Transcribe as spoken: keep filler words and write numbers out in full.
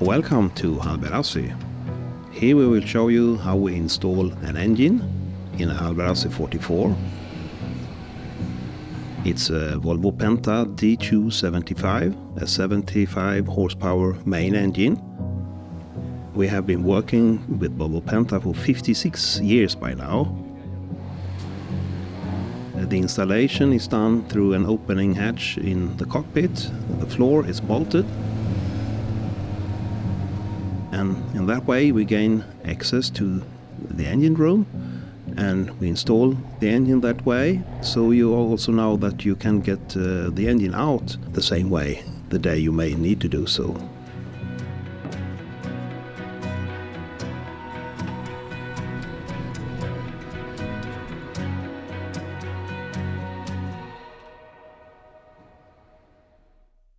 Welcome to Hallberg-Rassy. Here we will show you how we install an engine in a Hallberg-Rassy forty-four. It's a Volvo Penta D two seventy-five, a seventy-five horsepower main engine. We have been working with Volvo Penta for fifty-six years by now. The installation is done through an opening hatch in the cockpit. The floor is bolted. And in that way we gain access to the engine room, and we install the engine that way, so you also know that you can get uh, the engine out the same way the day you may need to do so.